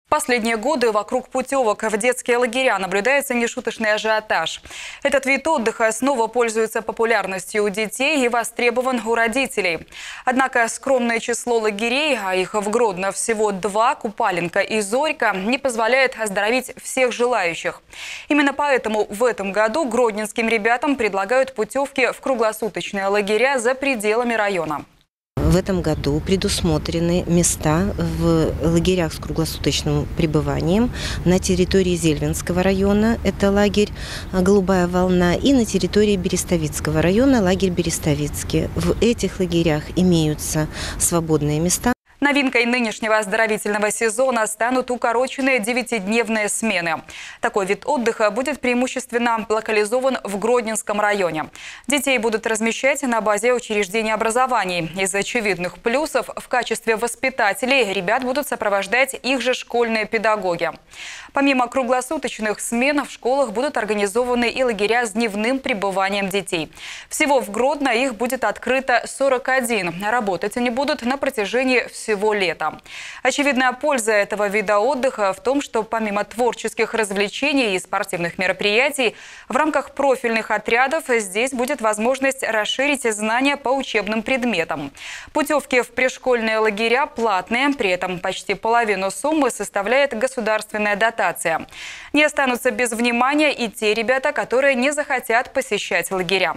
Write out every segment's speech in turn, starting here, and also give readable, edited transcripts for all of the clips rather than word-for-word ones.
Последние годы вокруг путевок в детские лагеря наблюдается нешуточный ажиотаж. Этот вид отдыха снова пользуется популярностью у детей и востребован у родителей. Однако скромное число лагерей, а их в Гродно всего 2, Купаленко и Зорька, не позволяет оздоровить всех желающих. Именно поэтому в этом году гродненским ребятам предлагают путевки в круглосуточные лагеря за пределами района. В этом году предусмотрены места в лагерях с круглосуточным пребыванием на территории Зельвинского района, это лагерь «Голубая волна», и на территории Берестовицкого района лагерь Берестовицкий. В этих лагерях имеются свободные места. Новинкой нынешнего оздоровительного сезона станут укороченные 9-дневные смены. Такой вид отдыха будет преимущественно локализован в Гродненском районе. Детей будут размещать на базе учреждений образований. Из очевидных плюсов в качестве воспитателей ребят будут сопровождать их же школьные педагоги. Помимо круглосуточных смен в школах будут организованы и лагеря с дневным пребыванием детей. Всего в Гродно их будет открыто 41. Работать они будут на протяжении всего лета. Очевидная польза этого вида отдыха в том, что помимо творческих развлечений и спортивных мероприятий, в рамках профильных отрядов здесь будет возможность расширить знания по учебным предметам. Путевки в пришкольные лагеря платные, при этом почти половину суммы составляет государственная дотация. Не останутся без внимания и те ребята, которые не захотят посещать лагеря.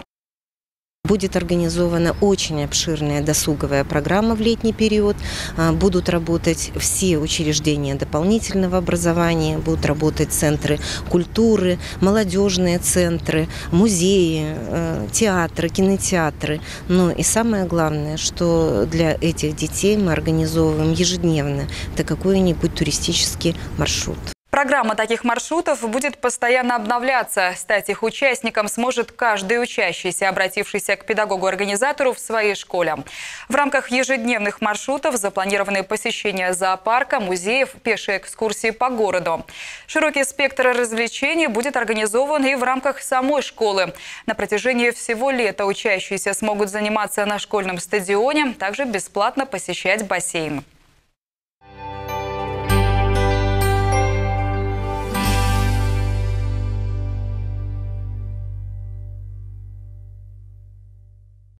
Будет организована очень обширная досуговая программа в летний период. Будут работать все учреждения дополнительного образования, будут работать центры культуры, молодежные центры, музеи, театры, кинотеатры. Но и самое главное, что для этих детей мы организовываем ежедневно это какой-нибудь туристический маршрут. Программа таких маршрутов будет постоянно обновляться. Стать их участником сможет каждый учащийся, обратившийся к педагогу-организатору в своей школе. В рамках ежедневных маршрутов запланированы посещения зоопарка, музеев, пешие экскурсии по городу. Широкий спектр развлечений будет организован и в рамках самой школы. На протяжении всего лета учащиеся смогут заниматься на школьном стадионе, также бесплатно посещать бассейн.